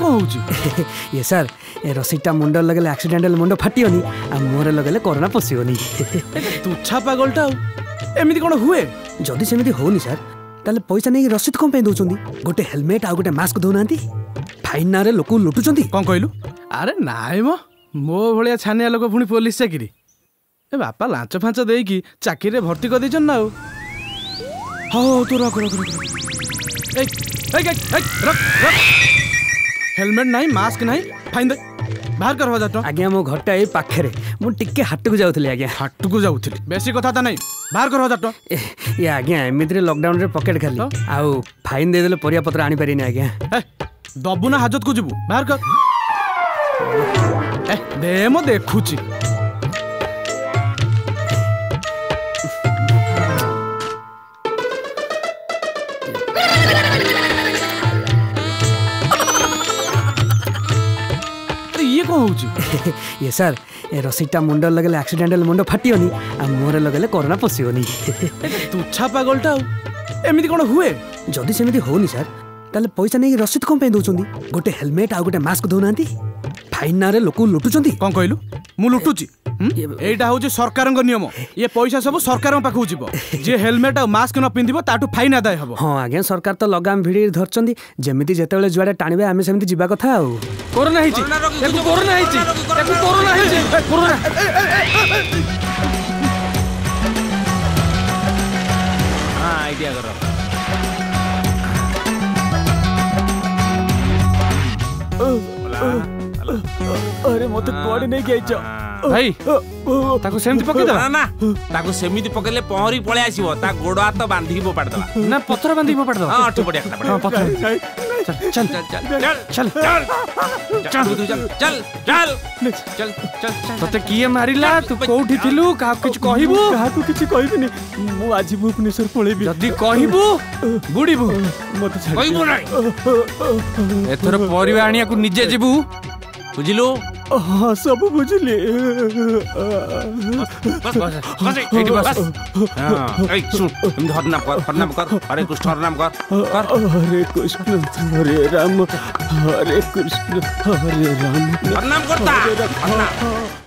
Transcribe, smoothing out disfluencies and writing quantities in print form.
होउची ये सर ए रसीटा मुंड लगले एक्सीडेंटल मुंड फाटियोनी आ मोरे लगले कोरोना पसियोनी तुच्छा पागलटा एमिति कोन हुए जदि सेमिति होनी सर ताले पैसा नहीं रसीद कम पे दउचंदी गोटे हेलमेट आ गोटे मास्क दउनांती फाइन नारे लोक लुटुचंदी कोन कहलु अरे नाइ मो भलिया छानिया लोक पुनी पुलिस चाकरी ए बापा लांच फांच देकी चाकरी रे भर्ती कर दिजन ना हो तू रख हेलमेट नहीं मास्क नहीं फाइन दे बाहर कर 1000 आज्ञा मो घरटा ए पाखरे मु टिके हाट को जाउथले आज्ञा हाट को जाउथले बेसी कथा त नहीं बाहर कर 1000 ये आज्ञा एमित्रे लॉकडाउन रे पॉकेट खाली आउ फाइन दे देले परिया पत्र आनी पारिनी आज्ञा दबु ना हाजत को जिबु बाहर कर दे मो देखुची ये कौन होउची ये सर ए रसीटा मुंड लगले एक्सीडेंटल मुंड फाटियोनी आ मोरे लगले कोरोना पसियोनी तुच्छा पागलटा एमिति कोन हुए जदि सेमिति होनी सर ताले पैसा नहीं रसीद कम पे दउचंदी गोटे हेलमेट आ गोटे मास्क दउनांती फाइन नारे लोक लुटुचंदी कोन कहलु मु लुटुची एटा होउची सरकारक नियम ये पैसा सब सरकार पाखु जिवो जे हेलमेट आ मास्क न पिंदिबो ताटू फाइन आदाय हबो हां आज्ञा सरकार तो लगाम भिड़ी धरचंदी जेमिति जेतेबेले जुआडे टाणिबे आमे सेमिति जिबा कथा आ कोरोना हिची एको कोरोना हिची एको कोरोना हिची कोरोना हां आईडिया करो अरे मते कोडी नहीं गइछ भाई ताको सेमति पके दला ना ताको सेमिति पकेले पहरी पळे आसीबो ता गोडो हाथ बांधी को पाड़ दला ना पत्थर बांधी को पाड़ दला हां ठीक बढ़िया हां पत्थर चल चल चल तते किए मारिला तू कोठी थिलु का कुछ कहिबो का कुछ कहबिनी मु आज भुवनेश्वर पळेबी जदी कहिबो बुडीबो मते कहिबो नै एथर परिवा आनिया को निजे जिबु बुझिलु हाँ सब बुझली बस बस एठी बस ए सुन तुम हरनाम कर हरे कृष्ण हरनाम कर हरे कृष्ण हरे राम हरे कृष्ण हरे राम हरनाम करता